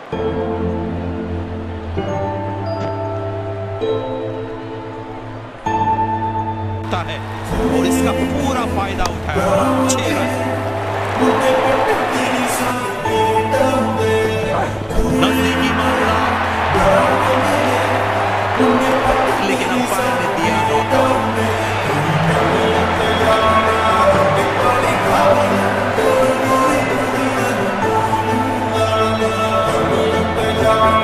है और इसका पूरा फायदा उठाया। 6 रन। नजदीकी मामला, लेकिन अंपायर ने दिया नॉकआउट।